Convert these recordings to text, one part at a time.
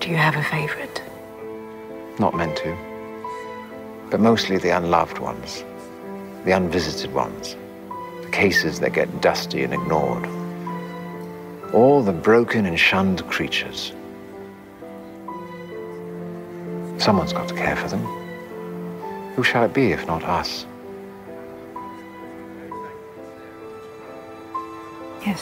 Do you have a favorite? Not meant to. But mostly the unloved ones. The unvisited ones. The cases that get dusty and ignored. All the broken and shunned creatures. Someone's got to care for them. Who shall it be if not us? Yes.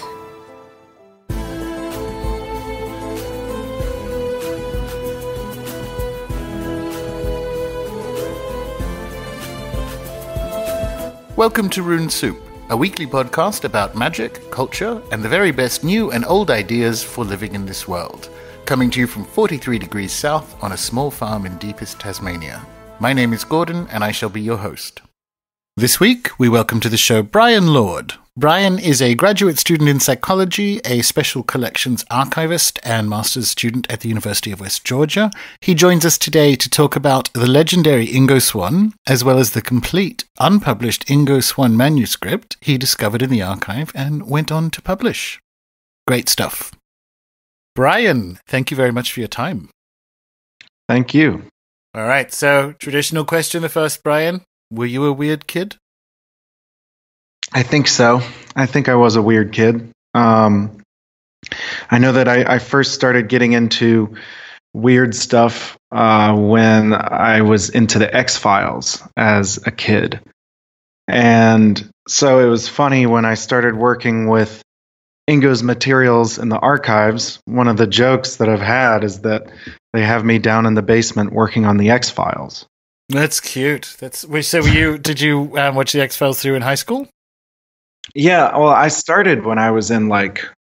Welcome to Rune Soup, a weekly podcast about magic, culture, and the very best new and old ideas for living in this world. Coming to you from 43 degrees south on a small farm in deepest Tasmania. My name is Gordon, and I shall be your host. This week, we welcome to the show Brian Lord. Brian is a graduate student in psychology, a special collections archivist, and master's student at the University of West Georgia. He joins us today to talk about the legendary Ingo Swann, as well as the complete, unpublished Ingo Swann manuscript he discovered in the archive and went on to publish. Great stuff. Brian, thank you very much for your time. Thank you. All right, so traditional question the first, Brian. Were you a weird kid? I think so. I think I was a weird kid. I know that I first started getting into weird stuff when I was into the X-Files as a kid. And so it was funny when I started working with Ingo's materials in the archives. One of the jokes that I've had is that they have me down in the basement working on the X-Files. That's cute. Did you watch the X-Files through in high school? Yeah, well, I started when I was in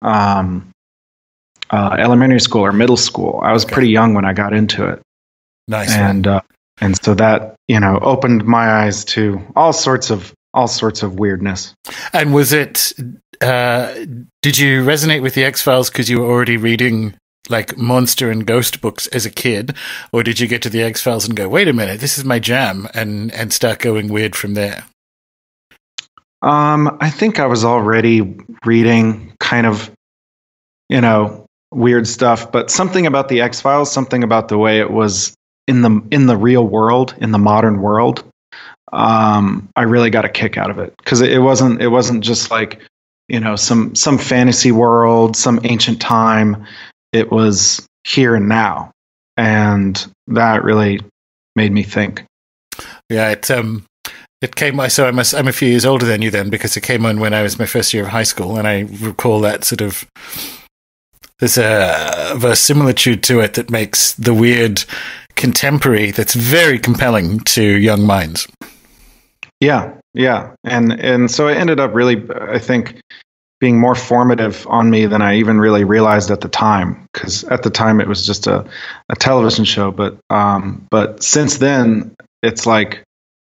elementary school or middle school. I was pretty young when I got into it. Nice. And so that, opened my eyes to all sorts of weirdness. And was it did you resonate with the X-Files because you were already reading like monster and ghost books as a kid, or did you get to the X-Files and go, wait a minute, this is my jam, and start going weird from there? I think I was already reading kind of, weird stuff, but something about the X-Files, something about the way it was in the real world, in the modern world, I really got a kick out of it, because it wasn't just like, some fantasy world, some ancient time. It was here and now, and that really made me think. Yeah, it came. So I'm a few years older than you then, because it came on when I was my first year of high school, and I recall that sort of there's a verisimilitude to it that makes the weird contemporary that's very compelling to young minds. Yeah, and so it ended up really, I think, being more formative on me than I even really realized at the time, because at the time it was just a television show. But since then, it's like,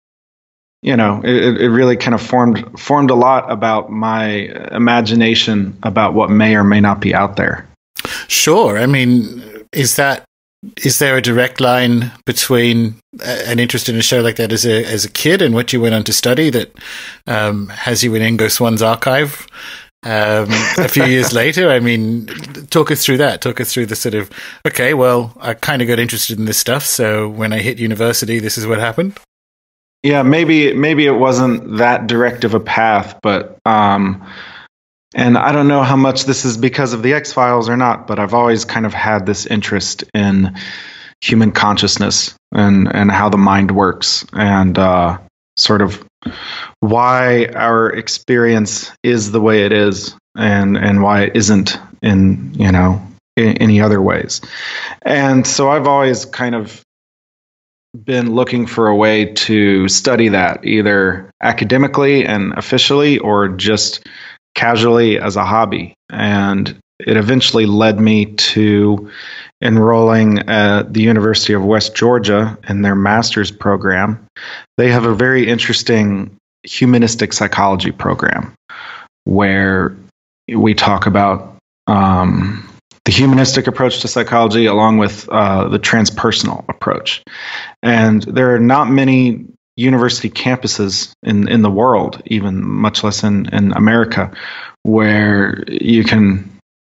it really kind of formed a lot about my imagination about what may or may not be out there. Sure. I mean, is there a direct line between an interest in a show like that as a kid and what you went on to study that has you in Ingo Swann's archive a few years later? I mean, talk us through that. Talk us through the sort of, okay, well, I kind of got interested in this stuff, so when I hit university, this is what happened. Yeah, maybe it wasn't that direct of a path, but and I don't know how much this is because of the X-Files or not, but I've always kind of had this interest in human consciousness and how the mind works, and sort of why our experience is the way it is, and why it isn't in any other ways. And so I've always kind of been looking for a way to study that, either academically and officially or just casually as a hobby. And it eventually led me to enrolling at the University of West Georgia in their master's program. They have a very interesting humanistic psychology program where we talk about the humanistic approach to psychology along with the transpersonal approach. And there are not many university campuses in the world, even much less in America, where you can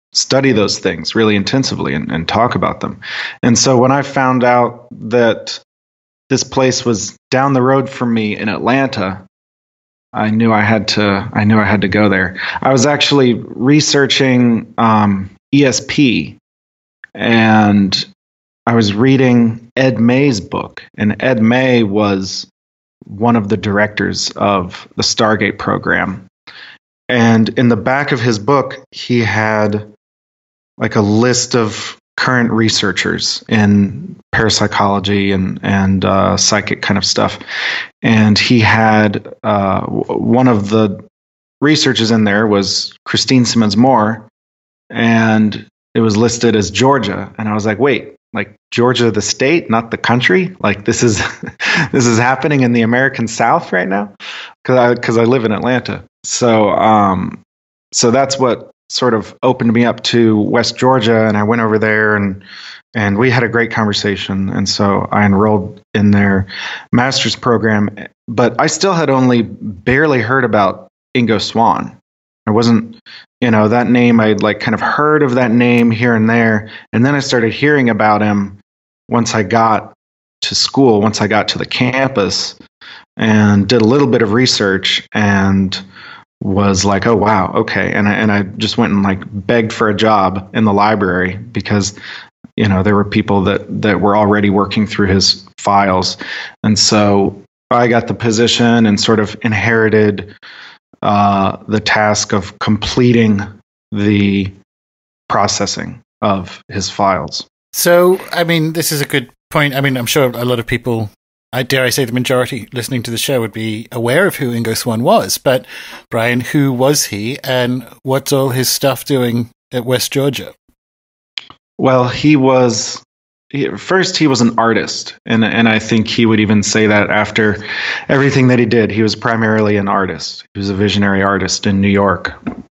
study those things really intensively and talk about them. And so when I found out that this place was down the road from me in Atlanta, I knew I had to go there. I was actually researching ESP, and I was reading Ed May's book, and Ed May was one of the directors of the Stargate program. And in the back of his book, he had like a list of current researchers in parapsychology and psychic kind of stuff. And he had one of the researchers in there was Christine Simmons Moore, and it was listed as Georgia. And I was like, wait, like Georgia the state, not the country? Like this is this is happening in the American South right now? Because I live in Atlanta. So that's what sort of opened me up to West Georgia, and I went over there and we had a great conversation. And so I enrolled in their master's program, but I still had only barely heard about Ingo Swann. I wasn't, that name, I'd like kind of heard of that name here and there. And then I started hearing about him once I got to school, once I got to the campus, and did a little bit of research and was like, oh, wow, okay. And I just went and like begged for a job in the library because, there were people that were already working through his files. And so I got the position and sort of inherited the task of completing the processing of his files. So, I mean, this is a good point. I mean, I'm sure a lot of people, dare I say the majority listening to the show would be aware of who Ingo Swann was. But, Brian, who was he and what's all his stuff doing at West Georgia? Well, he was an artist, and I think he would even say that after everything that he did. He was primarily an artist. He was a visionary artist in New York,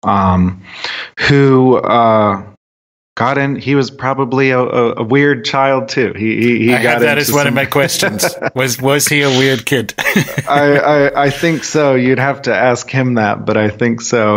who got in. He was probably a weird child too. He I got that as one of my questions. Was he a weird kid? I think so. You'd have to ask him that, but I think so.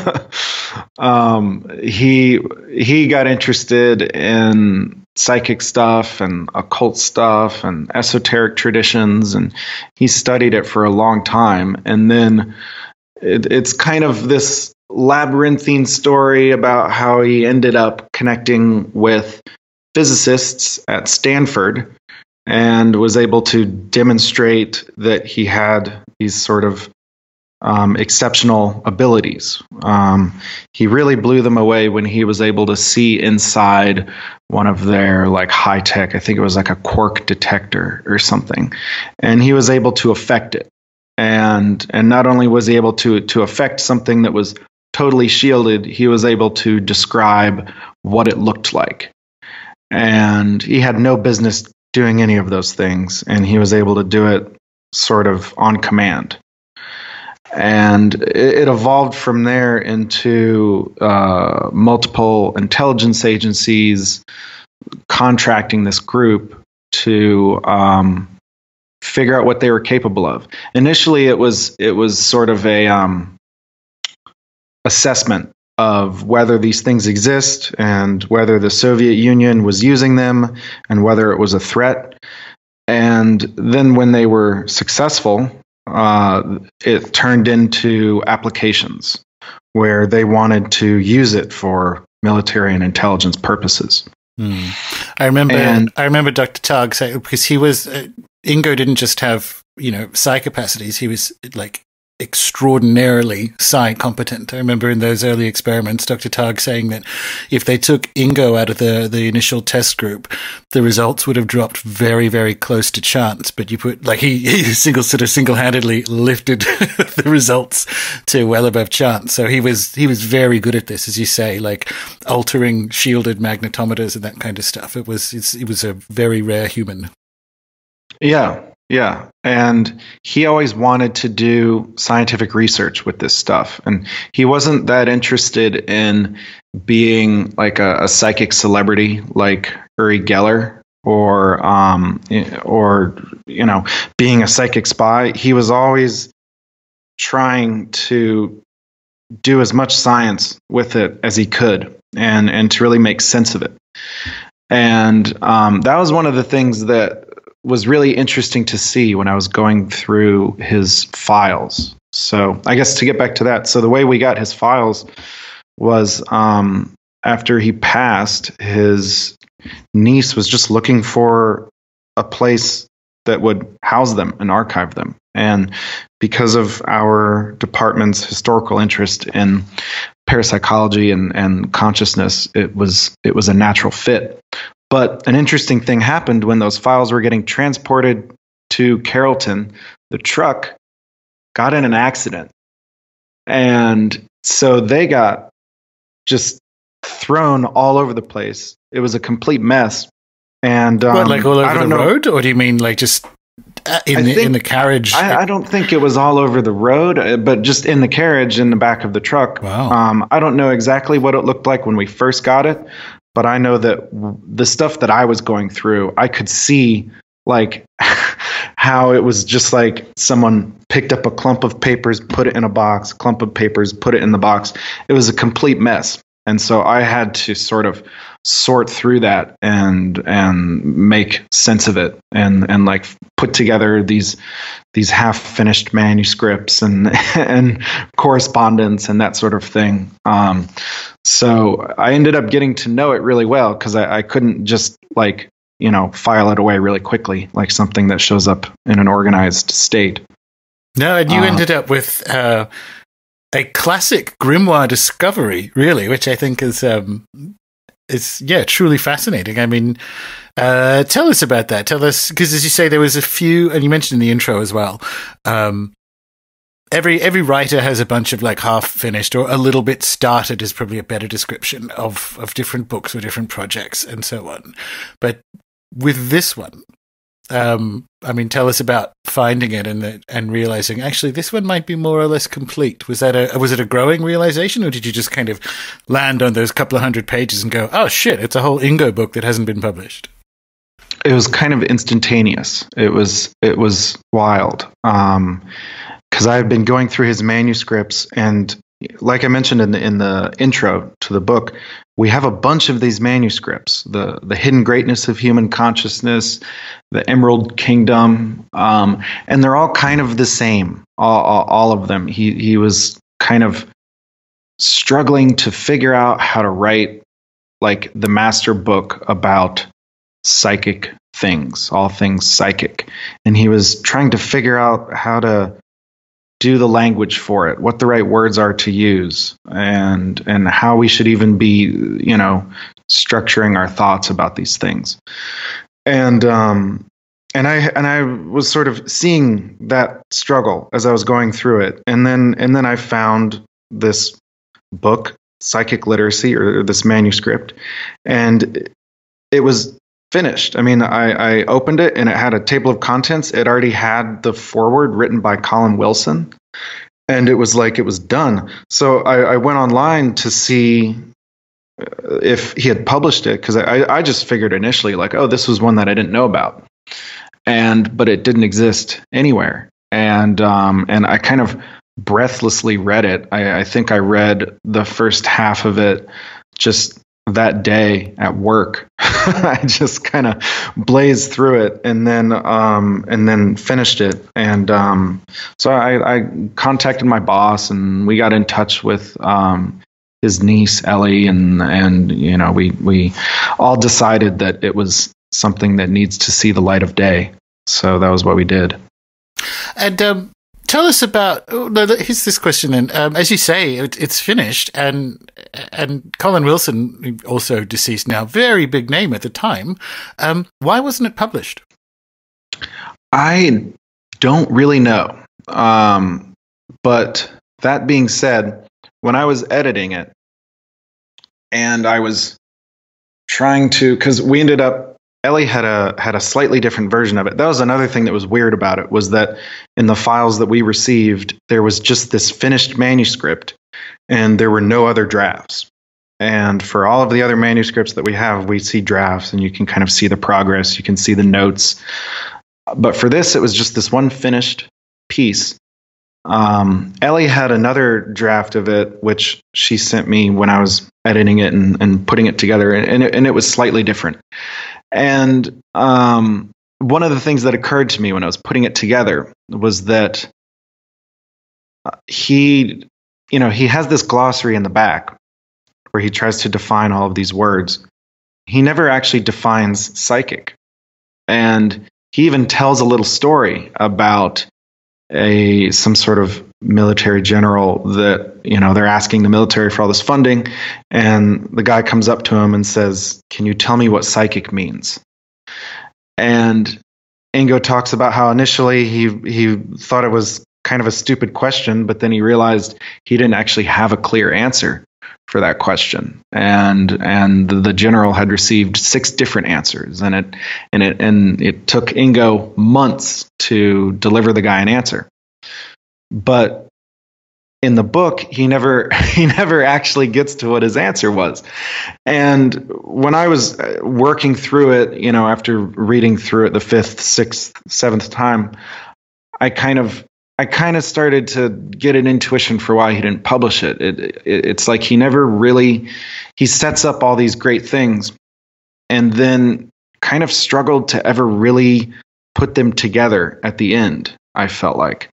He got interested in psychic stuff and occult stuff and esoteric traditions, and he studied it for a long time. And then it's kind of this labyrinthine story about how he ended up connecting with physicists at Stanford and was able to demonstrate that he had these sort of exceptional abilities. He really blew them away when he was able to see inside one of their like high tech, I think it was like a quark detector or something, and he was able to affect it. And not only was he able to affect something that was totally shielded, he was able to describe what it looked like. And he had no business doing any of those things, and he was able to do it sort of on command. And it evolved from there into multiple intelligence agencies contracting this group to figure out what they were capable of. Initially, it was sort of a assessment of whether these things exist and whether the Soviet Union was using them and whether it was a threat. And then when they were successful, it turned into applications where they wanted to use it for military and intelligence purposes. I remember Dr. Targ saying, because he was Ingo didn't just have psi capacities; he was like extraordinarily psi competent. I remember in those early experiments, Dr. Targ saying that if they took Ingo out of the initial test group, the results would have dropped very, very close to chance. But you put he single-handedly lifted the results to well above chance. So he was very good at this, as you say, like altering shielded magnetometers and that kind of stuff. It was a very rare human. Yeah. And he always wanted to do scientific research with this stuff. And he wasn't that interested in being like a psychic celebrity like Uri Geller or being a psychic spy. He was always trying to do as much science with it as he could. and to really make sense of it. And that was one of the things that was really interesting to see when I was going through his files. So I guess to get back to that, so the way we got his files was after he passed, his niece was just looking for a place that would house them and archive them. And because of our department's historical interest in parapsychology and consciousness, it was a natural fit. But an interesting thing happened when those files were getting transported to Carrollton. The truck got in an accident. And so they got just thrown all over the place. It was a complete mess. And what, like all over the road? Or do you mean like just in the carriage? I don't think it was all over the road, but just in the carriage in the back of the truck. Wow. I don't know exactly what it looked like when we first got it, but I know that the stuff that I was going through, I could see like how it was just like someone picked up a clump of papers, put it in a box, clump of papers, put it in the box. It was a complete mess. And so I had to sort of sort through that and make sense of it and like put together these half finished manuscripts and correspondence and that sort of thing. So I ended up getting to know it really well because I couldn't just like, file it away really quickly, like something that shows up in an organized state. No, and you ended up with a classic grimoire discovery, really, which I think is truly fascinating. I mean, tell us about that. Tell us, because as you say, there was a few, and you mentioned in the intro as well. Every writer has a bunch of like half finished or a little bit started is probably a better description of different books or different projects and so on. But with this one, tell us about finding it and realizing actually this one might be more or less complete. Was it a growing realization, or did you just kind of land on those couple of 100 pages and go, oh shit, it's a whole Ingo book that hasn't been published? It was kind of instantaneous. It was wild. Because I had been going through his manuscripts, and like I mentioned in the intro to the book, we have a bunch of these manuscripts: the Hidden Greatness of Human Consciousness, the Emerald Kingdom, and they're all kind of the same. All of them. He was kind of struggling to figure out how to write like the master book about psychic things, all things psychic, and he was trying to figure out how to do the language for it, what the right words are to use, and how we should even be, structuring our thoughts about these things. And I was sort of seeing that struggle as I was going through it. And then I found this book, Psychic Literacy, or this manuscript, and it was finished. I mean, I opened it and it had a table of contents. It already had the foreword written by Colin Wilson, and it was like it was done. So I went online to see if he had published it, because I just figured initially like, oh, this was one that I didn't know about, but it didn't exist anywhere. And I kind of breathlessly read it. I think I read the first half of it just that day at work. I just kind of blazed through it and then finished it. And so I contacted my boss, and we got in touch with his niece Ellie, and we all decided that it was something that needs to see the light of day. So that was what we did. And tell us about. Here's this question then. As you say, it's finished, and Colin Wilson, also deceased now, very big name at the time. Why wasn't it published? I don't really know. But that being said, when I was editing it, and I was trying to, because we ended up. Ellie had a slightly different version of it. That was another thing that was weird about it, was that in the files that we received, there was just this finished manuscript, and there were no other drafts. And for all of the other manuscripts that we have, we see drafts, and you can kind of see the progress. You can see the notes. But for this, it was just this one finished piece. Ellie had another draft of it, which she sent me when I was editing it and putting it together, and it was slightly different. And one of the things that occurred to me when I was putting it together was that he has this glossary in the back where he tries to define all of these words. He never actually defines psychic. And he even tells a little story about some sort of military general that, they're asking the military for all this funding. And the guy comes up to him and says, "Can you tell me what psychic means?" And Ingo talks about how initially he thought it was kind of a stupid question, but then he realized he didn't actually have a clear answer for that question, and the general had received 6 different answers, and it took Ingo months to deliver the guy an answer. But in the book, he never actually gets to what his answer was. And when I was working through it, after reading through it the 5th, 6th, 7th time, I kind of started to get an intuition for why he didn't publish it. It's like he sets up all these great things and then kind of struggled to ever really put them together at the end, I felt like.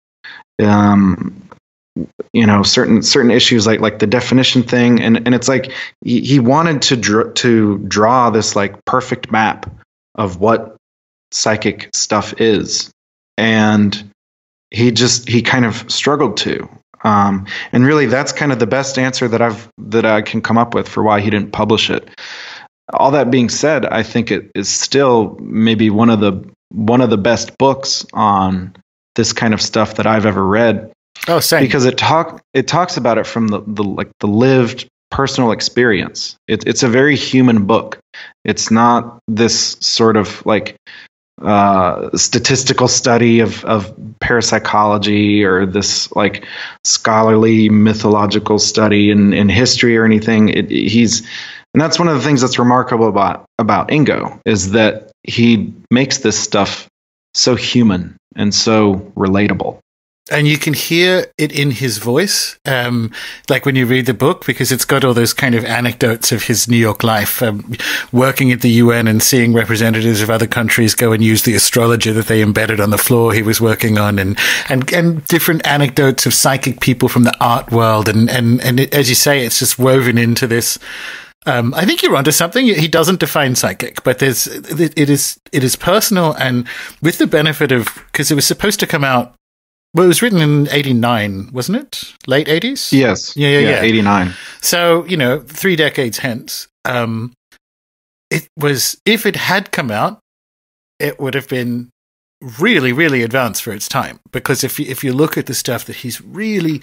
Certain issues like the definition thing, and it's like he wanted to draw this like perfect map of what psychic stuff is, and he kind of struggled to, and really that's kind of the best answer that I can come up with for why he didn't publish it. All that being said, I think it is still maybe one of the best books on this kind of stuff that I've ever read. Oh, same. Because it talks about it from the lived personal experience. It's a very human book. It's not this sort of like statistical study of parapsychology or this like scholarly mythological study in history or anything. And that's one of the things that's remarkable about Ingo, is that he makes this stuff so human and so relatable. And you can hear it in his voice, like when you read the book, because it's got all those kind of anecdotes of his New York life, working at the UN and seeing representatives of other countries go and use the astrologer that they embedded on the floor he was working on, and different anecdotes of psychic people from the art world. And as you say, it's just woven into this. I think you're onto something. He doesn't define psychic, but it is personal, and with the benefit of, because it was supposed to come out. Well, it was written in 89, wasn't it? Late 80s? Yes. Yeah. 89. So, 3 decades hence, it was, if it had come out, it would have been really, really advanced for its time. Because if you look at the stuff that he's really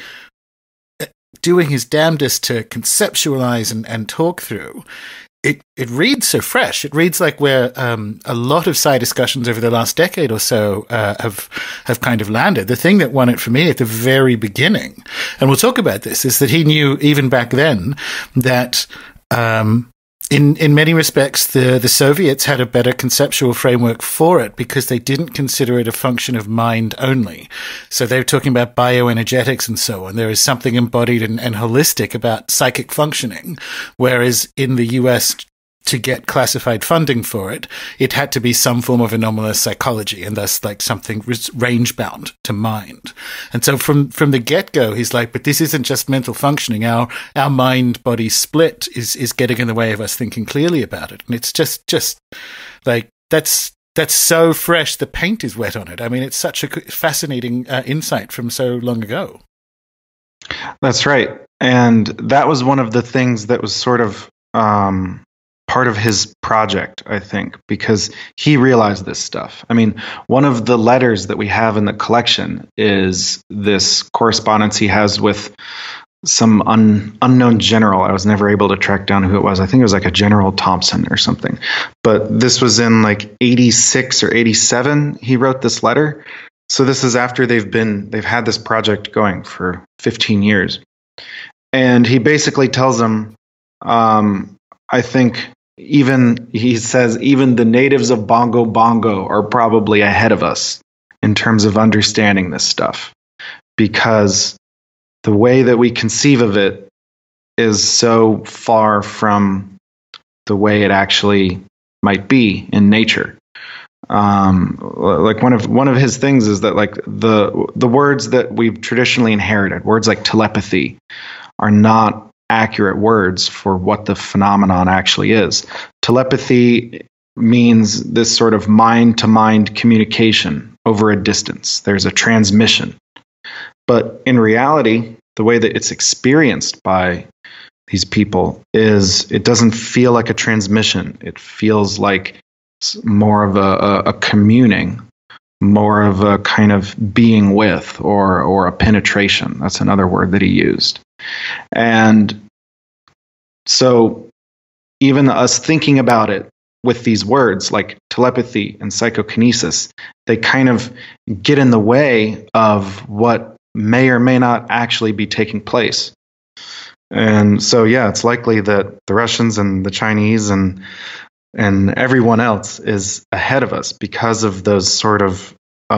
doing his damnedest to conceptualize and talk through, it reads so fresh. It reads like where a lot of side discussions over the last decade or so have kind of landed. The thing that won it for me at the very beginning, and we'll talk about this, is that he knew even back then that in many respects the Soviets had a better conceptual framework for it because they didn't consider it a function of mind only. So they were talking about bioenergetics and so on. There is something embodied and holistic about psychic functioning, whereas in the US, to get classified funding for it, it had to be some form of anomalous psychology, and thus like something range-bound to mind. And so from the get-go, he's like, but this isn't just mental functioning. Our mind-body split is getting in the way of us thinking clearly about it. And it's just like, that's so fresh, the paint is wet on it. I mean, it's such a fascinating insight from so long ago. That's right. And that was one of the things that was sort of part of his project, I think, because he realized this stuff. I mean, one of the letters that we have in the collection is this correspondence he has with some unknown general. I was never able to track down who it was. I think it was like a General Thompson or something. But this was in like 86 or 87. He wrote this letter. So this is after they've had this project going for 15 years. And he basically tells them, I think he says even the natives of Bongo Bongo are probably ahead of us in terms of understanding this stuff, because the way that we conceive of it is so far from the way it actually might be in nature. Like one of his things is that like the words that we've traditionally inherited, words like telepathy, are not accurate words for what the phenomenon actually is. Telepathy means this sort of mind-to-mind communication over a distance. There's a transmission. But in reality, the way that it's experienced by these people is it doesn't feel like a transmission. It feels like more of a communing, more of a kind of being with, or a penetration. That's another word that he used. And so even us thinking about it with these words like telepathy and psychokinesis, they kind of get in the way of what may or may not actually be taking place. And so, yeah, it's likely that the Russians and the Chinese and everyone else is ahead of us because of those sort of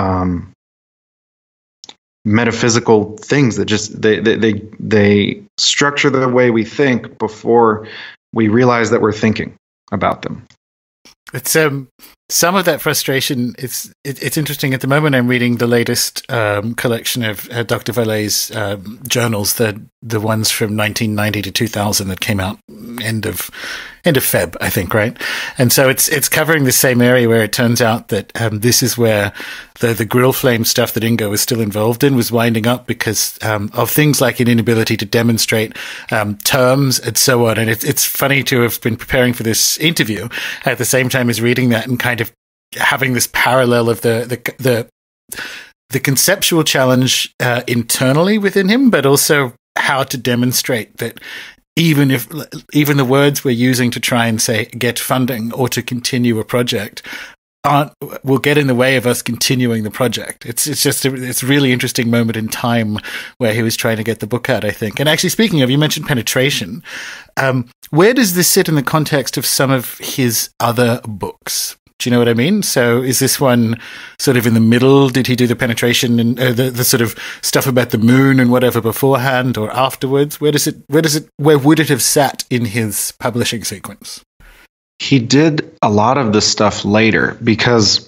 metaphysical things that just they structure the way we think before we realize that we're thinking about them. It's some of that frustration. It's interesting. At the moment, I'm reading the latest collection of Dr. Vallet's journals, the ones from 1990 to 2000 that came out end of Feb, I think, right? And so it's covering the same area where it turns out that this is where the grill flame stuff that Ingo was still involved in was winding up because of things like an inability to demonstrate terms and so on. And it's funny to have been preparing for this interview at the same time as reading that and kind of having this parallel of the conceptual challenge internally within him, but also how to demonstrate that even the words we're using to try and say get funding or to continue a project will get in the way of us continuing the project. It's a really interesting moment in time where he was trying to get the book out, I think. And actually, speaking of, you mentioned penetration. Where does this sit in the context of some of his other books? Do you know what I mean? So is this one sort of in the middle? Did he do the penetration and the sort of stuff about the moon and whatever beforehand or afterwards? Where would it have sat in his publishing sequence? He did a lot of this stuff later because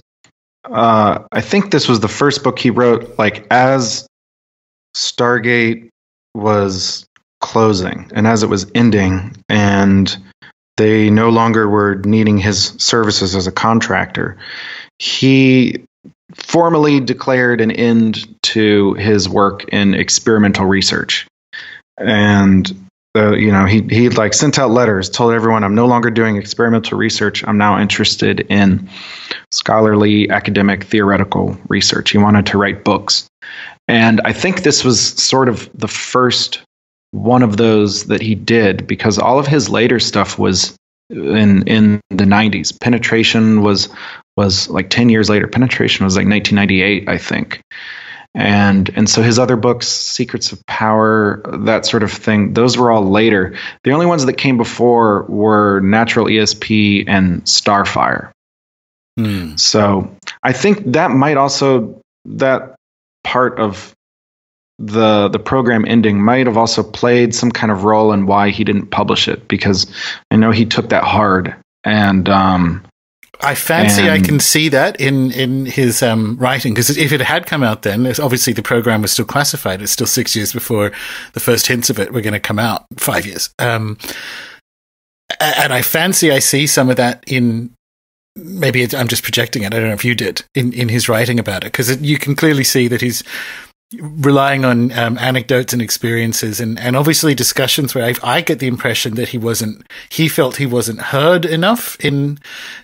I think this was the first book he wrote, like as Stargate was closing and as it was ending, and they no longer were needing his services as a contractor. He formally declared an end to his work in experimental research. And he like sent out letters, told everyone, I'm no longer doing experimental research. I'm now interested in scholarly, academic, theoretical research. He wanted to write books. And I think this was sort of the first one of those that he did, because all of his later stuff was in the 90s. Penetration was like 10 years later. Penetration was like 1998, I think. And so his other books, Secrets of Power, that sort of thing, those were all later. The only ones that came before were Natural ESP and Starfire. So I think that might also, that part of the program ending might have also played some kind of role in why he didn't publish it, because I know he took that hard. And I can see that in his writing, because if it had come out then, obviously the program was still classified. It's still 6 years before the first hints of it were going to come out, 5 years. And I see some of that in, maybe I'm just projecting it, I don't know if you did, in his writing about it, because you can clearly see that he's relying on anecdotes and experiences and obviously discussions where I get the impression that he felt he wasn't heard enough in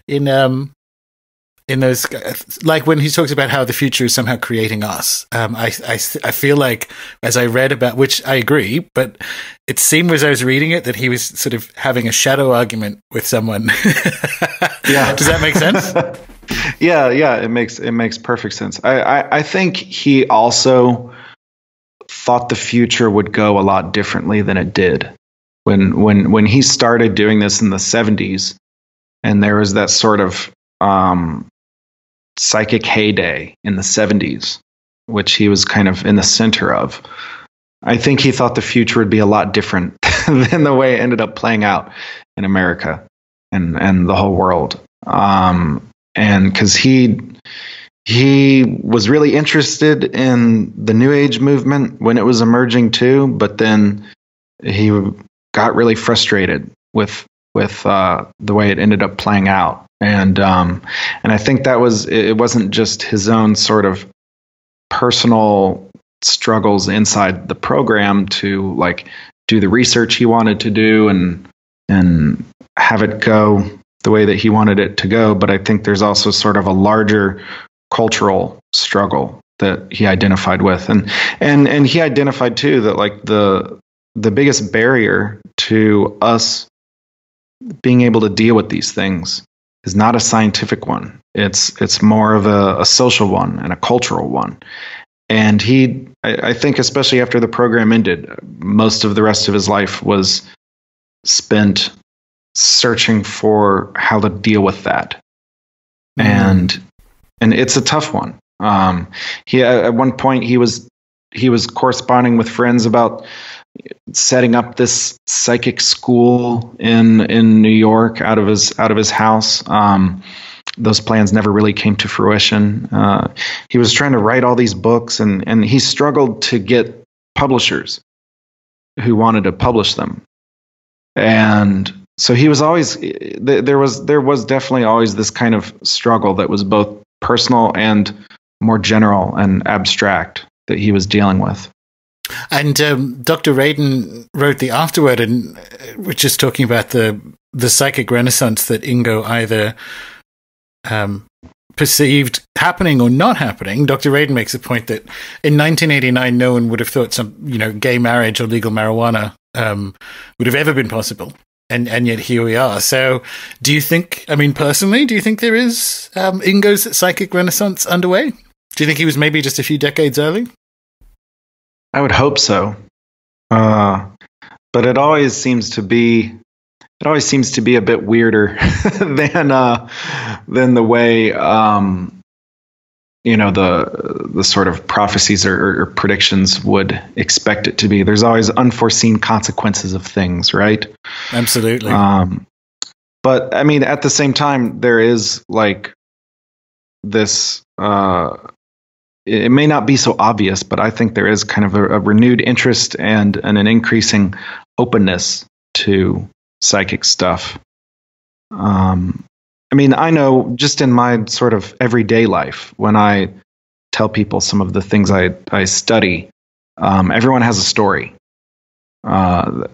those, like when he talks about how the future is somehow creating us. I feel like, as I read about, which I agree, but it seemed as I was reading it that he was sort of having a shadow argument with someone. Yeah. Does that make sense? Yeah, it makes perfect sense. I think he also thought the future would go a lot differently than it did. When he started doing this in the 70s, and there was that sort of psychic heyday in the 70s, which he was kind of in the center of. I think he thought the future would be a lot different than the way it ended up playing out in America and the whole world. And because he was really interested in the New Age movement when it was emerging too, but then he got really frustrated with the way it ended up playing out. And I think it wasn't just his own sort of personal struggles inside the program to like do the research he wanted to do and have it go the way that he wanted it to go. But I think there's also sort of a larger cultural struggle that he identified with. And he identified too that like the biggest barrier to us being able to deal with these things is not a scientific one. It's more of a social one and a cultural one. And I think especially after the program ended, most of the rest of his life was spent searching for how to deal with that. And it's a tough one. At one point he was corresponding with friends about setting up this psychic school in New York out of his house. Those plans never really came to fruition. He was trying to write all these books, and he struggled to get publishers who wanted to publish them. And so he was always there was definitely always this kind of struggle that was both personal and more general and abstract that he was dealing with. And Dr. Radin wrote the afterword, and which is talking about the psychic renaissance that Ingo either perceived happening or not happening. Dr. Radin makes a point that in 1989, no one would have thought gay marriage or legal marijuana would have ever been possible. And yet here we are. So do you think, personally, do you think there is Ingo's psychic renaissance underway? Do you think he was maybe just a few decades early? I would hope so. But it always seems to be a bit weirder than the way the sort of prophecies or predictions would expect it to be. There's always unforeseen consequences of things, right? Absolutely. But at the same time, there is like this. It may not be so obvious, but I think there is kind of a renewed interest and an increasing openness to psychic stuff. I know just in my sort of everyday life, when I tell people some of the things I study, everyone has a story. And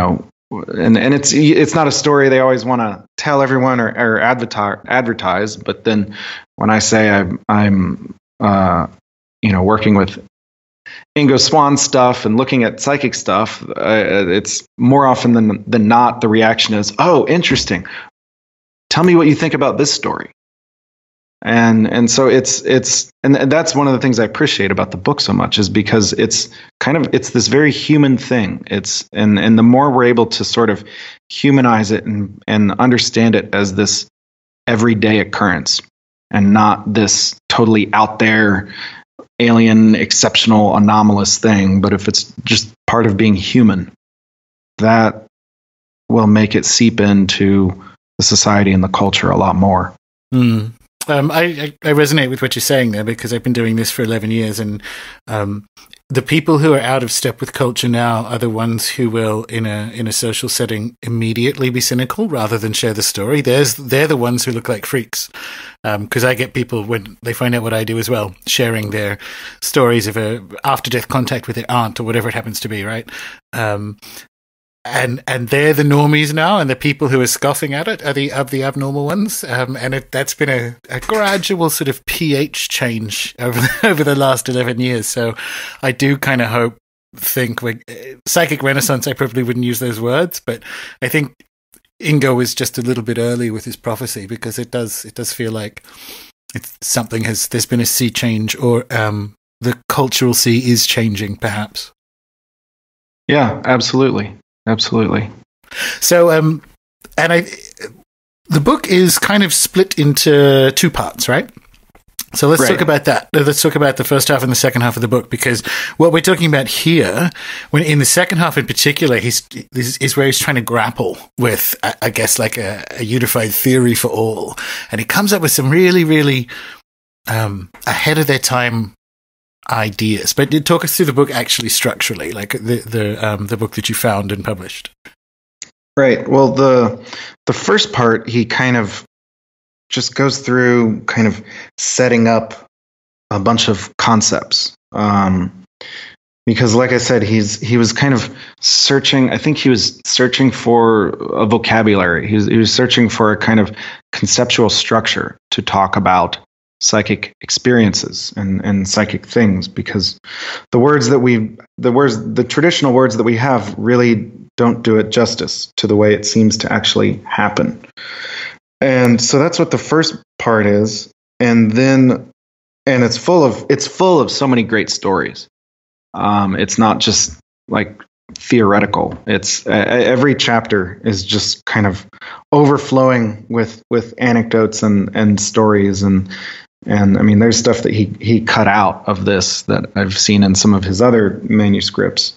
it's not a story they always want to tell everyone or advertise. But then when I say I'm working with Ingo Swann stuff and looking at psychic stuff, it's more often than not the reaction is, "Oh, interesting. Tell me what you think about this story." And so it's that's one of the things I appreciate about the book so much, is because it's this very human thing. And the more we're able to sort of humanize it and understand it as this everyday occurrence and not this totally out there alien, exceptional, anomalous thing, but if it's just part of being human, that will make it seep into the society and the culture a lot more. I resonate with what you're saying there, because I've been doing this for 11 years, and the people who are out of step with culture now are the ones who will, in a social setting, immediately be cynical rather than share the story. They're the ones who look like freaks, because I get people, when they find out what I do as well, sharing their stories of a after-death contact with their aunt or whatever it happens to be, right? And they're the normies now, and the people who are scoffing at it are the abnormal ones. That's been a gradual sort of pH change over the last 11 years. So I do kind of think psychic renaissance, I probably wouldn't use those words, but I think Ingo was just a little bit early with his prophecy, because it does feel like there's been a sea change, or the cultural sea is changing, perhaps. Yeah, absolutely. Absolutely. So, the book is kind of split into two parts, right? So let's talk about that. Let's talk about the first half and the second half of the book, because what we're talking about here, when in the second half in particular, is where he's trying to grapple with, I guess, like a unified theory for all, and he comes up with some really, really ahead of their time ideas. But talk us through the book actually structurally, like the book that you found and published. Right. Well, the first part, he kind of just goes through kind of setting up a bunch of concepts. Because like I said, he was kind of searching. I think he was searching for a vocabulary. He was searching for a kind of conceptual structure to talk about psychic experiences and psychic things, because the traditional words that we have really don't do it justice to the way it seems to actually happen. And so that's what the first part is. And it's full of so many great stories. It's not just like theoretical. It's every chapter is just kind of overflowing with anecdotes and stories, and I mean, there's stuff that he cut out of this that I've seen in some of his other manuscripts.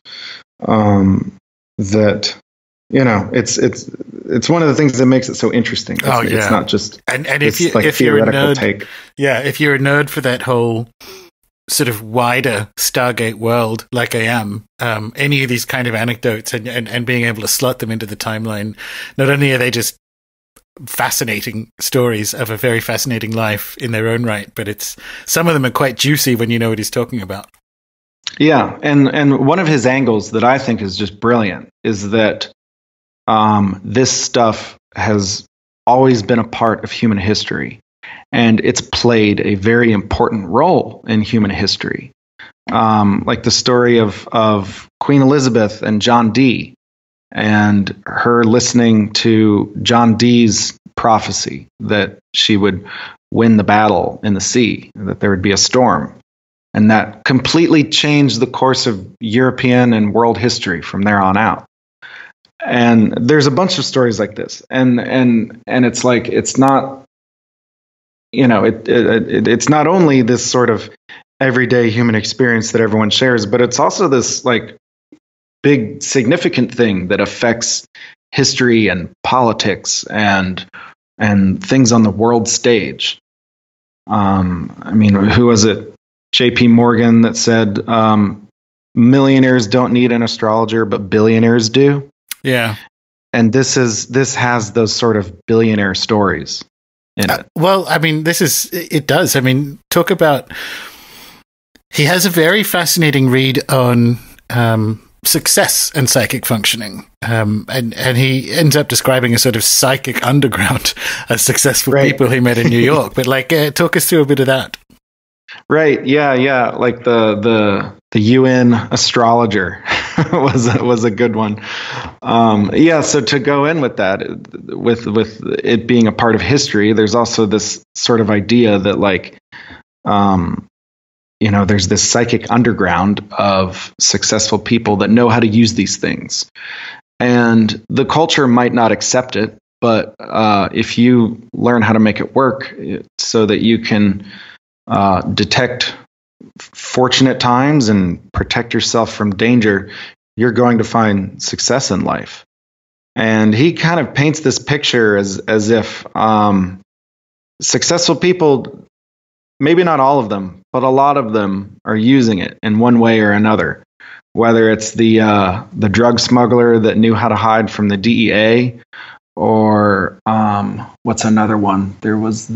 That, you know, it's one of the things that makes it so interesting. It's not just and if you're a nerd, take. Yeah, if you're a nerd for that whole sort of wider Stargate world, like I am, any of these kind of anecdotes and being able to slot them into the timeline, not only are they just fascinating stories of a very fascinating life in their own right, but some of them are quite juicy when you know what he's talking about. Yeah, and one of his angles that I think is just brilliant is that this stuff has always been a part of human history, and it's played a very important role in human history. Like the story of Queen Elizabeth and John Dee, and her listening to John Dee's prophecy that she would win the battle in the sea, that there would be a storm. And that completely changed the course of European and world history from there on out. And there's a bunch of stories like this. And it's like, it's not, you know, it's not only this sort of everyday human experience that everyone shares, but it's also this like big significant thing that affects history and politics and things on the world stage. I mean, who was it? J.P. Morgan that said millionaires don't need an astrologer, but billionaires do. Yeah. And this has those sort of billionaire stories in it. Well, I mean, it does. I mean, talk about, he has a very fascinating read on success and psychic functioning. And he ends up describing a sort of psychic underground of successful people he met in New York. But like, talk us through a bit of that. Right. Yeah. Like the UN astrologer was a good one. So to go in with that, with it being a part of history, there's also this sort of idea that like, you know, there's this psychic underground of successful people that know how to use these things, and the culture might not accept it, but if you learn how to make it work so that you can detect fortunate times and protect yourself from danger, you're going to find success in life. And he kind of paints this picture as if successful people, maybe not all of them, but a lot of them are using it in one way or another. Whether it's the drug smuggler that knew how to hide from the DEA, or what's another one? There was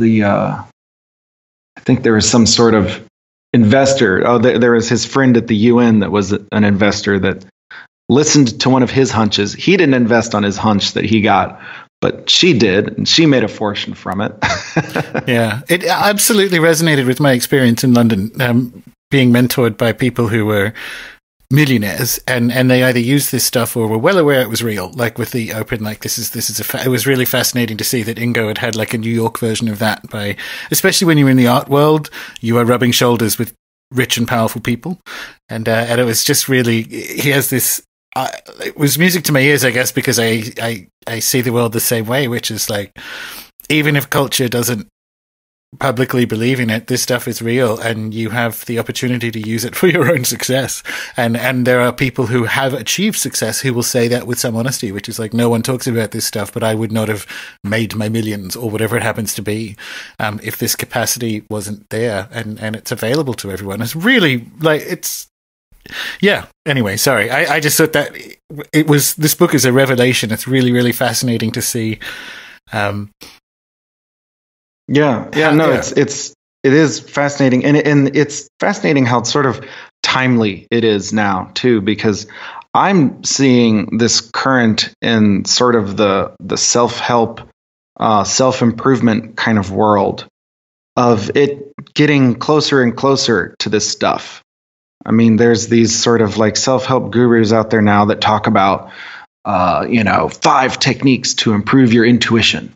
I think there was some sort of investor. Oh, there was his friend at the UN that was an investor that listened to one of his hunches. He didn't invest on his hunch that he got, but she did, and she made a fortune from it. Yeah, it absolutely resonated with my experience in London, being mentored by people who were millionaires, and they either used this stuff or were well aware it was real, like with the open, like this is it was really fascinating to see that Ingo had like a New York version of that, by especially when you're in the art world, you are rubbing shoulders with rich and powerful people, and it was just really, he has this it was music to my ears, I guess, because I see the world the same way, which is like, even if culture doesn't publicly believing it, this stuff is real, and you have the opportunity to use it for your own success. And there are people who have achieved success who will say that with some honesty, which is like, no one talks about this stuff, but I would not have made my millions or whatever it happens to be if this capacity wasn't there, and it's available to everyone. It's really like, it's, yeah. Anyway, sorry. I just thought that this book is a revelation. It's really, really fascinating to see. It is fascinating, and it's fascinating how sort of timely it is now too, because I'm seeing this current in sort of the self-help, self-improvement kind of world of it getting closer and closer to this stuff. I mean, there's these sort of like self-help gurus out there now that talk about, 5 techniques to improve your intuition.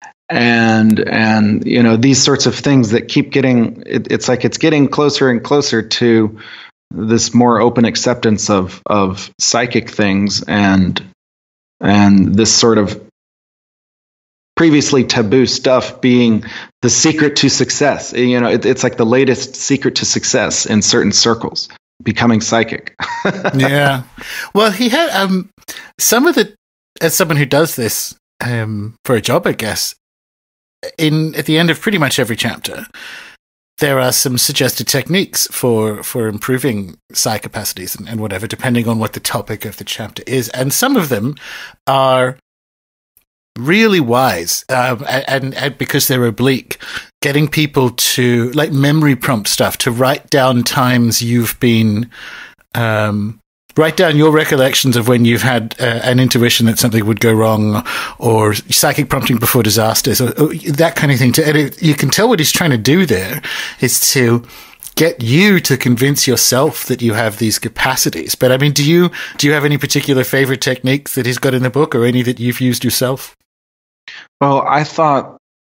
And these sorts of things that keep getting, it's like it's getting closer and closer to this more open acceptance of psychic things and this sort of previously taboo stuff being the secret to success. It's like the latest secret to success in certain circles, becoming psychic. Yeah. Well, he had some of the, as someone who does this for a job, I guess, at the end of pretty much every chapter, there are some suggested techniques for improving psych capacities and whatever, depending on what the topic of the chapter is. And some of them are really wise, and because they're oblique, getting people to, like, memory prompt stuff, to write down times you've been, write down your recollections of when you've had an intuition that something would go wrong, or psychic prompting before disasters, or that kind of thing. You can tell what he's trying to do there is to get you to convince yourself that you have these capacities. But I mean, do you have any particular favorite techniques that he's got in the book, or any that you've used yourself? Well, I thought,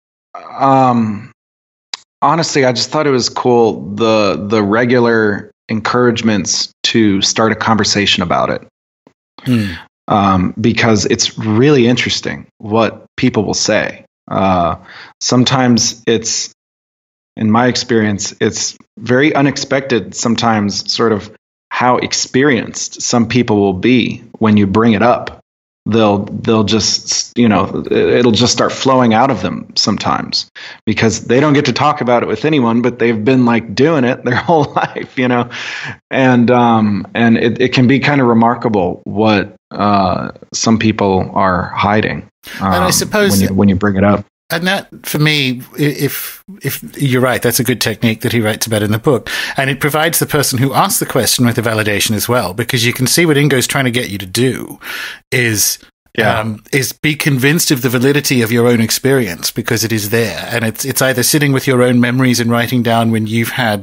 honestly, I just thought it was cool, the regular encouragements to start a conversation about it. Because it's really interesting what people will say. Sometimes it's, in my experience, it's very unexpected sometimes, sort of how experienced some people will be when you bring it up. They'll just, it'll just start flowing out of them sometimes, because they don't get to talk about it with anyone, but they've been like doing it their whole life, and it can be kind of remarkable what some people are hiding. And I suppose when you bring it up. And that, for me, if you're right, that's a good technique that he writes about in the book. And it provides the person who asks the question with the validation as well, because you can see what Ingo's trying to get you to do is be convinced of the validity of your own experience, because it is there. And it's either sitting with your own memories and writing down when you've had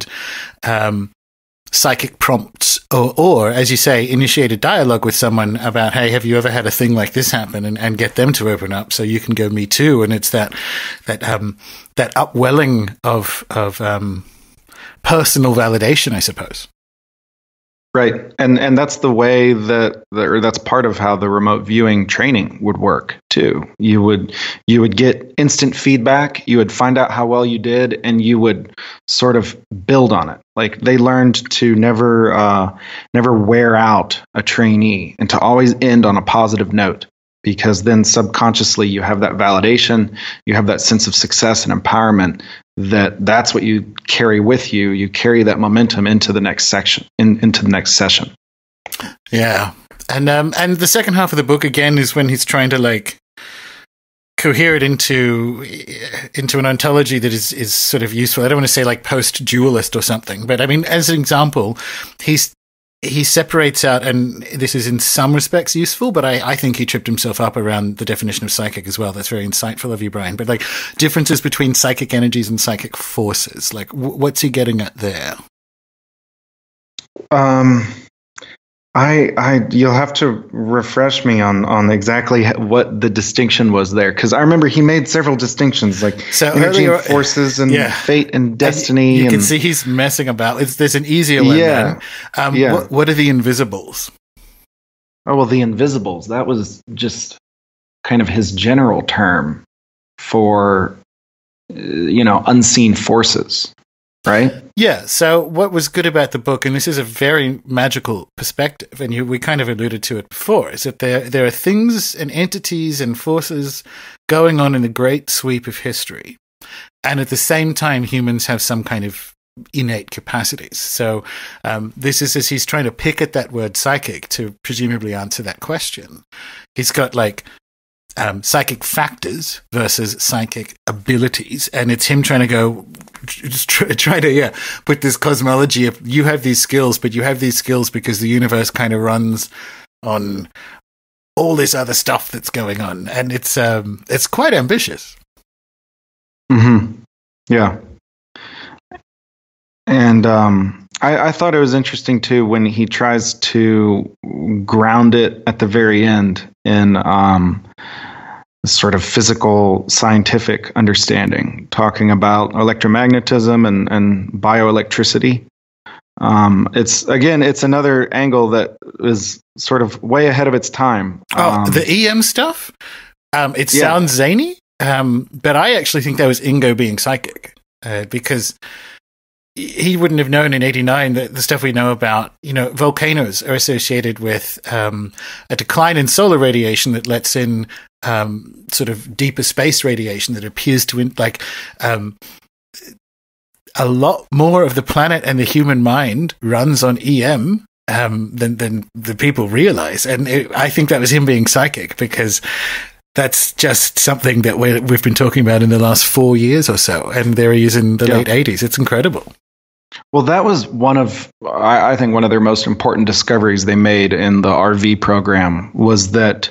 psychic prompts, or, as you say, initiate a dialogue with someone about, hey, have you ever had a thing like this happen, and get them to open up so you can go, me too. And it's that upwelling of personal validation, I suppose. Right. And that's the way or that's part of how the remote viewing training would work too. You would get instant feedback, you would find out how well you did, and you would sort of build on it. Like, they learned to never wear out a trainee, and to always end on a positive note, because then subconsciously you have that validation, you have that sense of success and empowerment, that's what you carry with you. You carry that momentum into the next section, into the next session. Yeah. And the second half of the book, again, is when he's trying to, like, cohere it into an ontology that is sort of useful. I don't want to say like post-dualist or something, but I mean, as an example, he separates out, and this is in some respects useful, but I think he tripped himself up around the definition of psychic as well. That's very insightful of you, Brian. But, like, differences between psychic energies and psychic forces, like, what's he getting at there? You'll have to refresh me on exactly what the distinction was there, because I remember he made several distinctions, like energy and forces and fate and destiny. You can see he's messing about. There's an easier one. Yeah. What are the invisibles? Oh, well, the invisibles, that was just kind of his general term for unseen forces, right? Yeah. So what was good about the book, and this is a very magical perspective, and we kind of alluded to it before, is that there are things and entities and forces going on in the great sweep of history. And at the same time, humans have some kind of innate capacities. So this is as he's trying to pick at that word psychic to presumably answer that question. He's got psychic factors versus psychic abilities, and it's him trying to go try to put this cosmology of you have these skills, but you have these skills because the universe kind of runs on all this other stuff that's going on, and it's quite ambitious. Mm-hmm. Yeah. And I thought it was interesting too when he tries to ground it at the very end in sort of physical scientific understanding, talking about electromagnetism and bioelectricity. It's another angle that is sort of way ahead of its time. The EM stuff? It sounds zany, but I actually think that was Ingo being psychic, because he wouldn't have known in '89 that the stuff we know about, volcanoes are associated with a decline in solar radiation that lets in sort of deeper space radiation that appears to a lot more of the planet and the human mind runs on EM than the people realize. And I think that was him being psychic, because that's just something that we've been talking about in the last 4 years or so. And there he is in the late 80s. It's incredible. Well, that was I think one of their most important discoveries they made in the RV program was that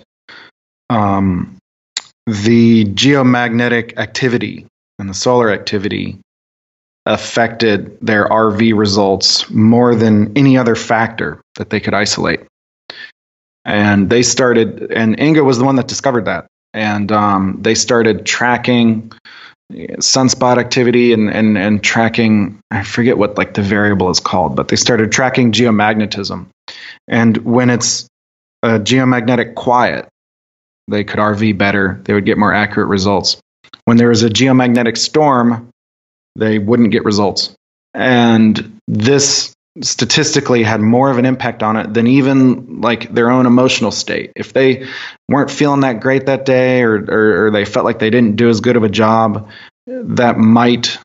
the geomagnetic activity and the solar activity affected their RV results more than any other factor that they could isolate. And Ingo was the one that discovered that. And they started tracking sunspot activity and tracking, I forget what the variable is called, but they started tracking geomagnetism. And when it's a geomagnetic quiet, they could RV better. They would get more accurate results. When there was a geomagnetic storm, they wouldn't get results. And this statistically had more of an impact on it than even their own emotional state. If they weren't feeling that great that day, or they felt like they didn't do as good of a job, that might,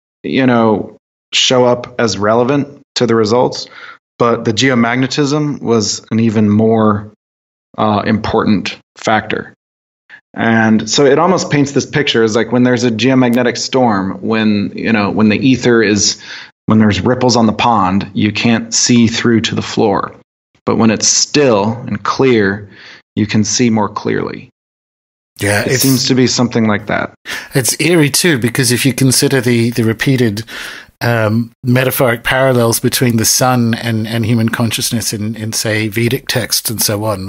show up as relevant to the results. But the geomagnetism was an even more important factor. And so it almost paints this picture as when there's a geomagnetic storm, when the ether when there's ripples on the pond, you can't see through to the floor. But when it's still and clear, you can see more clearly. Yeah, it seems to be something like that. It's eerie too, because if you consider the repeated metaphoric parallels between the sun and human consciousness in say Vedic texts and so on,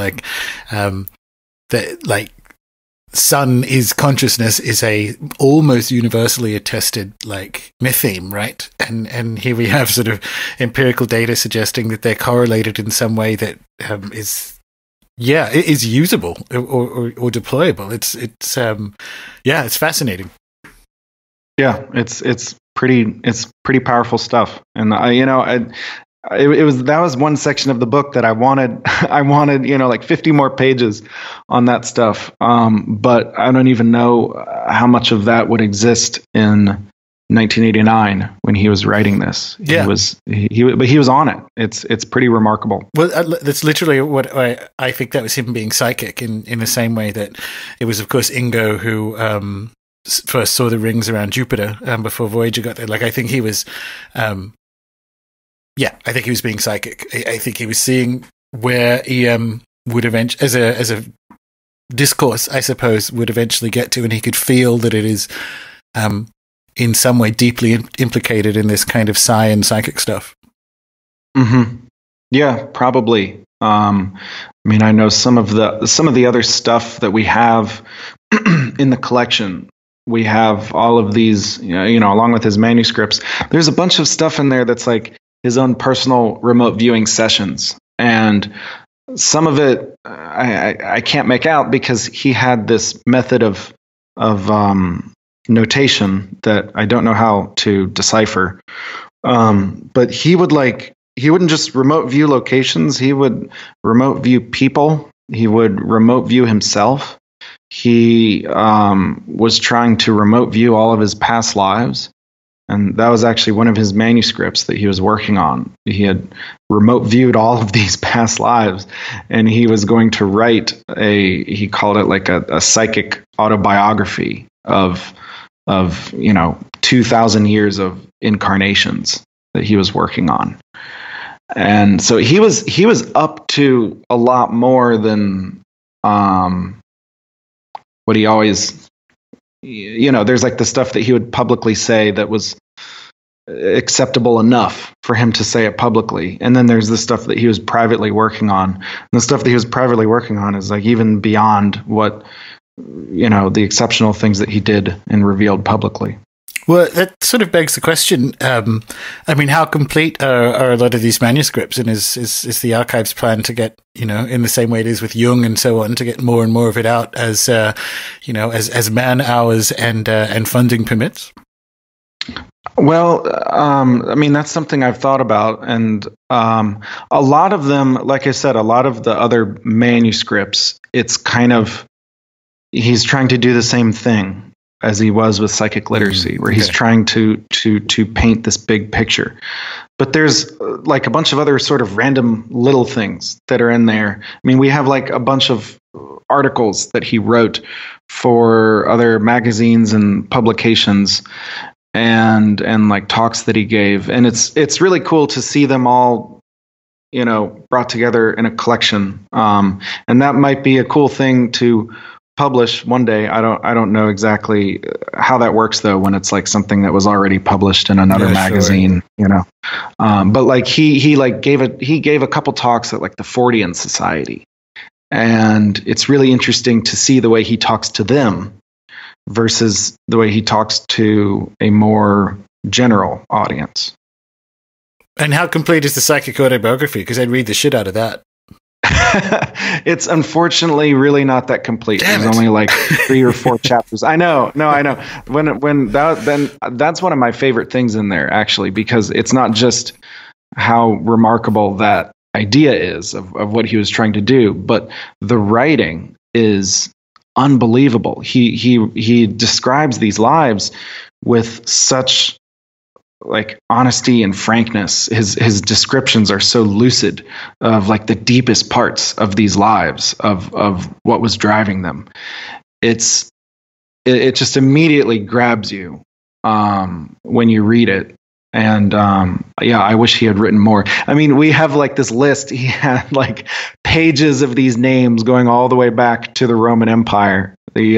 sun is consciousness is a almost universally attested myth theme, right? And here we have sort of empirical data suggesting that they're correlated in some way that is usable or deployable. It's fascinating. Yeah, it's pretty powerful stuff. And that was one section of the book that I wanted 50 more pages on that stuff. But I don't even know how much of that would exist in 1989 when he was writing this. Yeah. He was on it. It's pretty remarkable. Well, that's literally what I think that was him being psychic in the same way that it was, of course, Ingo who first saw the rings around Jupiter before Voyager got there. I think he was I think he was being psychic. I think he was seeing where EM would eventually, as a discourse, I suppose, would eventually get to, and he could feel that it is in some way deeply implicated in this kind of psi and psychic stuff. Mm-hmm. Yeah, probably. I know some of the other stuff that we have in the collection. We have all of these, along with his manuscripts. There's a bunch of stuff in there that's his own personal remote viewing sessions. And some of it I can't make out because he had this method of notation that I don't know how to decipher. But he wouldn't just remote view locations. He would remote view people. He would remote view himself. He was trying to remote view all of his past lives. And that was actually one of his manuscripts that he was working on. He had remote viewed all of these past lives, and he was going to write he called it like a psychic autobiography of 2,000 years of incarnations that he was working on. And so he was up to a lot more than what he always, there's like the stuff that he would publicly say that was acceptable enough for him to say it publicly. And then there's the stuff that he was privately working on. And the stuff that he was privately working on is like even beyond what, the exceptional things that he did and revealed publicly. Well, that sort of begs the question. How complete are a lot of these manuscripts? And is the archives plan to get, in the same way it is with Jung and so on, to get more and more of it out as man hours and funding permits? Well, that's something I've thought about. And a lot of them, like I said, a lot of the other manuscripts, it's kind of, he's trying to do the same thing as he was with psychic literacy, where he's trying to paint this big picture. But there's like a bunch of other sort of random little things that are in there. I mean, we have like a bunch of articles that he wrote for other magazines and publications, and like talks that he gave. And it's really cool to see them all, brought together in a collection. And that might be a cool thing to publish one day. I don't know exactly how that works though, when it's like something that was already published in another magazine, but like he gave a couple talks at like the Fortean Society, and it's really interesting to see the way he talks to them versus the way he talks to a more general audience. And how complete is the psychic autobiography? Because I'd read the shit out of that. It's unfortunately really not that complete. There's only like 3 or 4 chapters. I know. Then that's one of my favorite things in there, actually, because it's not just how remarkable that idea is of what he was trying to do, but the writing is unbelievable. He describes these lives with such like honesty and frankness. His descriptions are so lucid of like the deepest parts of these lives, of what was driving them. It just immediately grabs you when you read it. And I wish he had written more. I mean, we have like this list. He had like pages of these names going all the way back to the Roman Empire.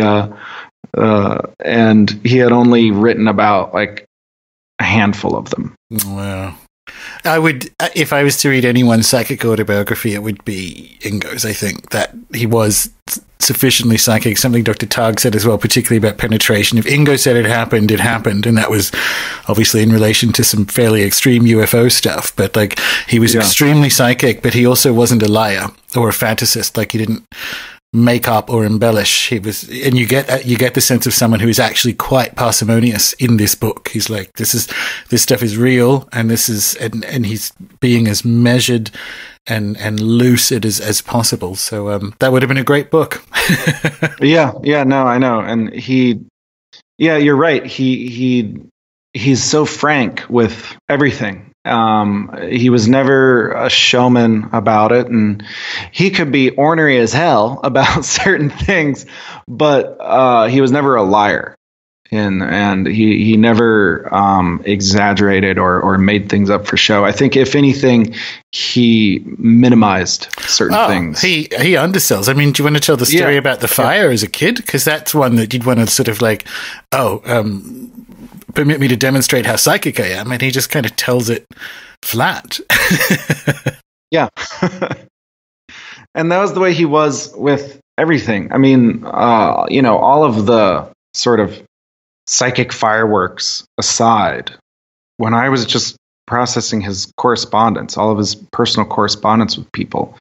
And he had only written about like a handful of them. Wow. I would, if I was to read anyone's psychic autobiography, it would be Ingo's. I think that he was sufficiently psychic. Something Dr. Targ said as well, particularly about penetration. If Ingo said it happened, and that was obviously in relation to some fairly extreme UFO stuff. But like, he was extremely psychic, but he also wasn't a liar or a fantasist. Like, he didn't make up or embellish. He was, and you get the sense of someone who is actually quite parsimonious in this book. He's like, this stuff is real, and this is, and he's being as measured and lucid as possible. So that would have been a great book. No, I know. And you're right. He's so frank with everything. He was never a showman about it, and he could be ornery as hell about certain things, but he was never a liar, and he never exaggerated or made things up for show. I think if anything, he minimized certain things. He undersells. I mean, do you want to tell the story about the fire as a kid? Because that's one that you'd want to sort of like, permit me to demonstrate how psychic I am, and he just kind of tells it flat. Yeah. And that was the way he was with everything. I mean, all of the sort of psychic fireworks aside, when I was just processing his correspondence, all of his personal correspondence with people,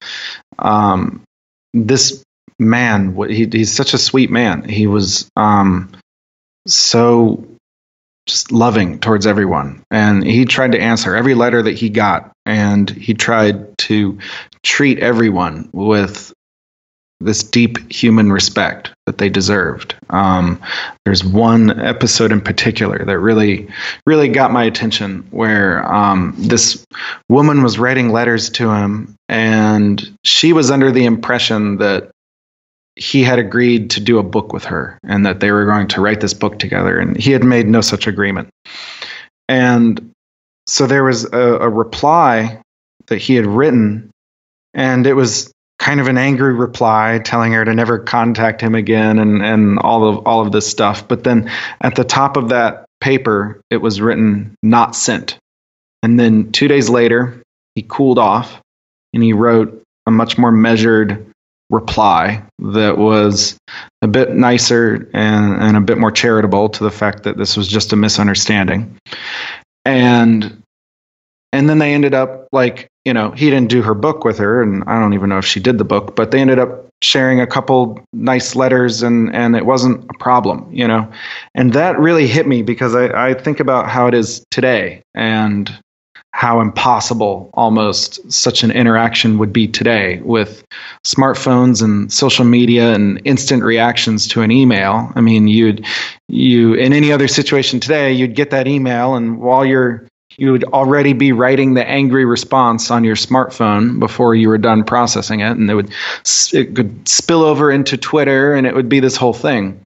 this man, he's such a sweet man. He was so just loving towards everyone. And he tried to answer every letter that he got, and he tried to treat everyone with this deep human respect that they deserved. There's one episode in particular that really, really got my attention, where this woman was writing letters to him, and she was under the impression that he had agreed to do a book with her and that they were going to write this book together, and he had made no such agreement. And so there was a reply that he had written, and it was kind of an angry reply telling her to never contact him again, and all of this stuff. But then at the top of that paper, it was written "not sent." And then 2 days later, he cooled off and he wrote a much more measured reply that was a bit nicer and a bit more charitable to the fact that this was just a misunderstanding. And then they ended up, like, he didn't do her book with her, and I don't even know if she did the book, but they ended up sharing a couple nice letters, and it wasn't a problem, And that really hit me, because I think about how it is today and how impossible almost such an interaction would be today with smartphones and social media and instant reactions to an email. I mean, you in any other situation today, you'd get that email, and while you would already be writing the angry response on your smartphone before you were done processing it, and it could spill over into Twitter, and it would be this whole thing.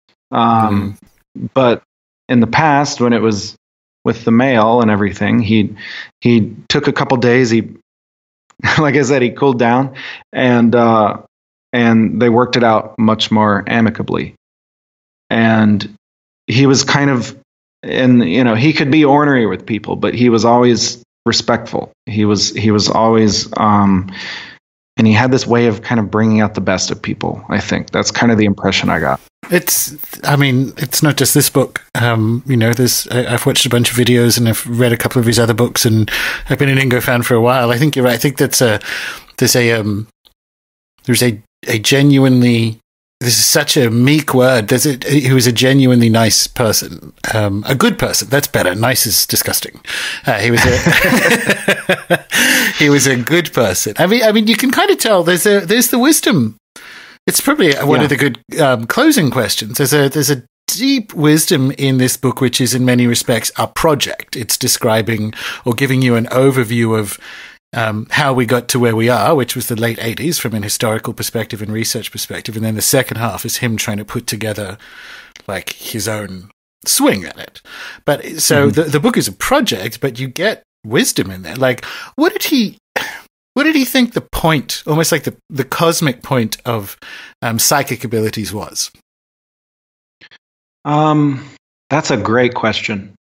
But in the past, when it was with the mail and everything, he took a couple days. He, like I said, he cooled down, and they worked it out much more amicably. And he was kind of, and he could be ornery with people, but he was always respectful. He was always, and he had this way of kind of bringing out the best of people. I think that's kind of the impression I got. It's not just this book. I've watched a bunch of videos and I've read a couple of his other books, and I've been an Ingo fan for a while. I think you're right. I think there's a genuinely, this is such a meek word. He was a genuinely nice person, a good person. That's better. Nice is disgusting. He was a good person. I mean, you can kind of tell there's the wisdom. It's probably one of the good closing questions. There's a deep wisdom in this book, which is in many respects a project. It's describing or giving you an overview of how we got to where we are, which was the late 80s from an historical perspective and research perspective. And then the second half is him trying to put together like his own swing at it. But so the book is a project, but you get wisdom in there. Like, what did he think the point, almost like the cosmic point of psychic abilities was? That's a great question.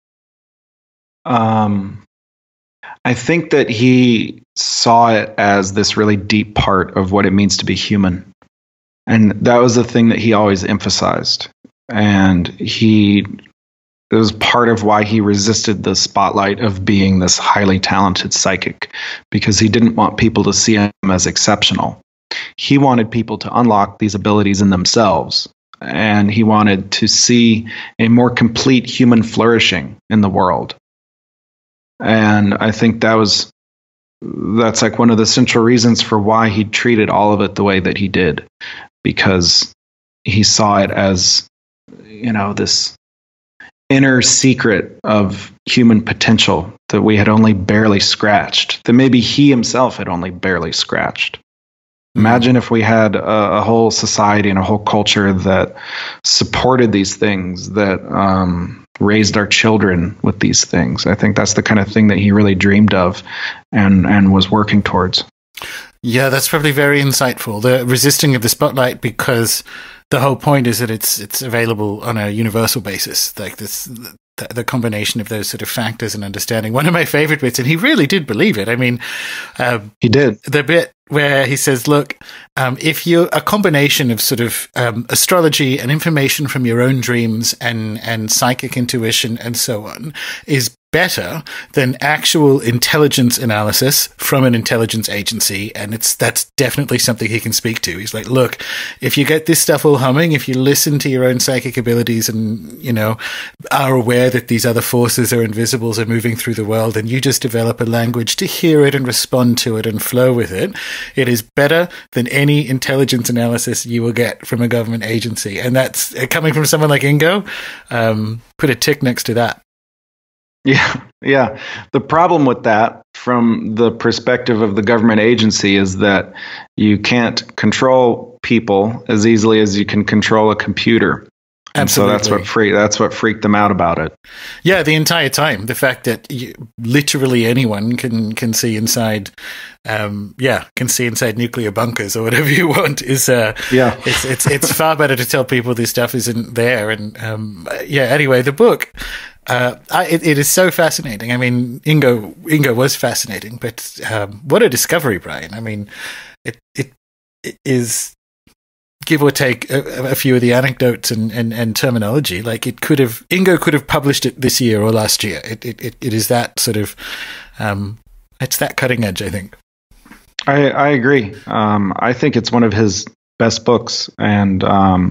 I think that he saw it as this really deep part of what it means to be human. And that was the thing that he always emphasized. And it was part of why he resisted the spotlight of being this highly talented psychic, because he didn't want people to see him as exceptional. He wanted people to unlock these abilities in themselves, and he wanted to see a more complete human flourishing in the world. And I think that's like one of the central reasons for why he treated all of it the way that he did, because he saw it as, this inner secret of human potential that we had only barely scratched, that maybe he himself had only barely scratched. Imagine if we had a whole society and a whole culture that supported these things, that raised our children with these things. I think that's the kind of thing that he really dreamed of and was working towards. Yeah, that's probably very insightful. The resisting of the spotlight, because the whole point is that it's available on a universal basis, like this. The combination of those sort of factors and understanding. One of my favorite bits, and he really did believe it. I mean, he did. The bit where he says, look, if you're a combination of sort of astrology and information from your own dreams and psychic intuition and so on is better than actual intelligence analysis from an intelligence agency, and that's definitely something he can speak to. He's like, look, if you get this stuff all humming, if you listen to your own psychic abilities and, you know, are aware that these other forces or invisibles are moving through the world, and you just develop a language to hear it and respond to it and flow with it, it is better than any intelligence analysis you will get from a government agency. And that's coming from someone like Ingo. Put a tick next to that. Yeah. The problem with that, from the perspective of the government agency, is that you can't control people as easily as you can control a computer. Absolutely. And so that's what freaked them out about it. Yeah, the entire time, the fact that literally anyone can see inside, can see inside nuclear bunkers or whatever you want is, it's far better to tell people this stuff isn't there. And anyway, the book. It is so fascinating. I mean, Ingo was fascinating, but what a discovery, Brian. I mean, it is, give or take a few of the anecdotes and terminology. Like, Ingo could have published it this year or last year. It is that sort of, it's that cutting edge, I think. I agree. I think it's one of his best books, and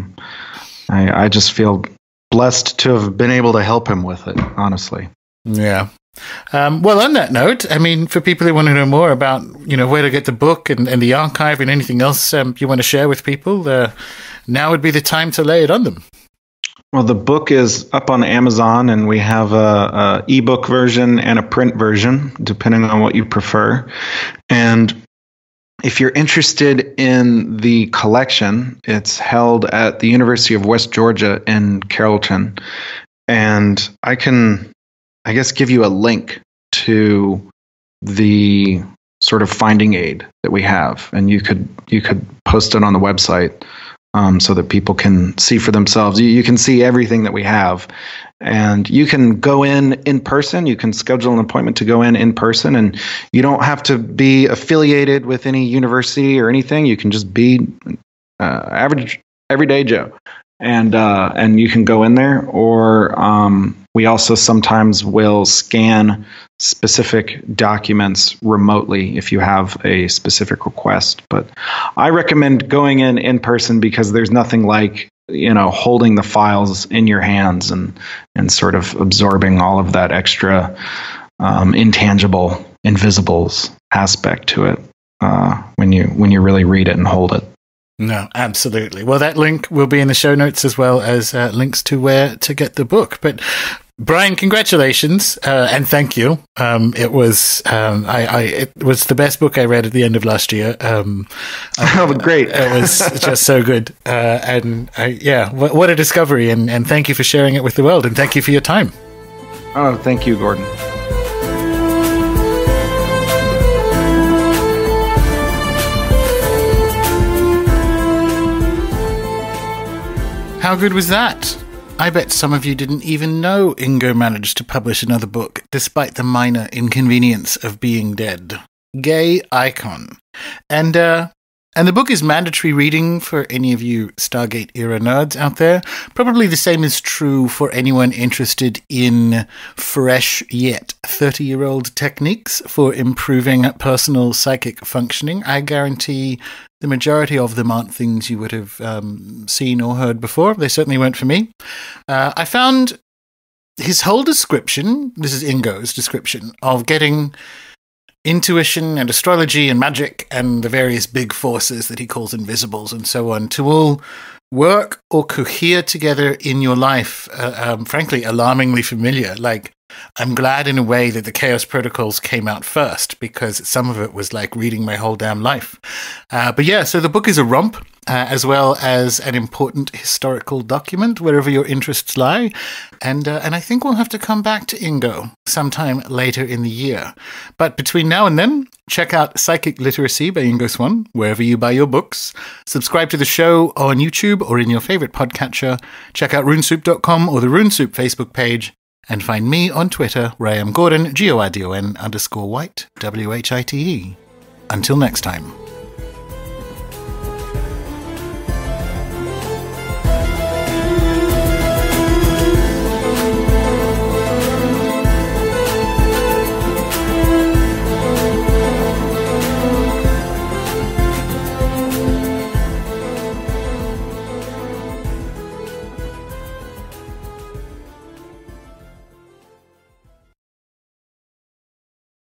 I just feel blessed to have been able to help him with it, honestly. Yeah. Well, on that note, I mean, for people who want to know more about, you know, where to get the book and the archive and anything else you want to share with people, now would be the time to lay it on them. Well, the book is up on Amazon, and we have a ebook version and a print version, depending on what you prefer. And if you're interested in the collection, it's held at the University of West Georgia in Carrollton. And I can, I guess, give you a link to the sort of finding aid that we have. And you could post it on the website so that people can see for themselves. You can see everything that we have. And you can go in person. You can schedule an appointment to go in person, and you don't have to be affiliated with any university or anything. You can just be average, everyday Joe, and you can go in there. Or we also sometimes will scan specific documents remotely if you have a specific request. But I recommend going in person, because there's nothing like, you know, holding the files in your hands and sort of absorbing all of that extra intangible, invisibles aspect to it when you really read it and hold it. No, absolutely. Well, that link will be in the show notes, as well as links to where to get the book. But Brian, congratulations and thank you. It was it was the best book I read at the end of last year. Great! It was just so good, what a discovery! And thank you for sharing it with the world, and thank you for your time. Oh, thank you, Gordon. How good was that? I bet some of you didn't even know Ingo managed to publish another book, despite the minor inconvenience of being dead. Gay icon. And the book is mandatory reading for any of you Stargate-era nerds out there. Probably the same is true for anyone interested in fresh yet 30-year-old techniques for improving personal psychic functioning. I guarantee the majority of them aren't things you would have seen or heard before. They certainly weren't for me. I found his whole description, this is Ingo's description, of getting intuition and astrology and magic and the various big forces that he calls invisibles and so on to all work or cohere together in your life, frankly, alarmingly familiar. Like, I'm glad in a way that the Chaos Protocols came out first, because some of it was like reading my whole damn life. But yeah, so the book is a romp, as well as an important historical document wherever your interests lie. And I think we'll have to come back to Ingo sometime later in the year. But between now and then, check out Psychic Literacy by Ingo Swann, wherever you buy your books. Subscribe to the show on YouTube or in your favorite podcatcher. Check out runesoup.com or the RuneSoup Facebook page. And find me on Twitter, where I am Gordon, Gordon_White, WHITE. Until next time.